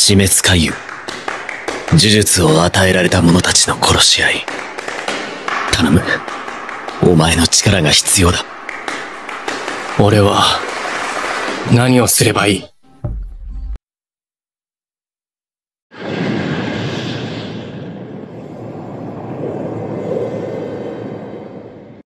死滅回遊。呪術を与えられた者たちの殺し合い。頼む。お前の力が必要だ。 俺は何をすればいい？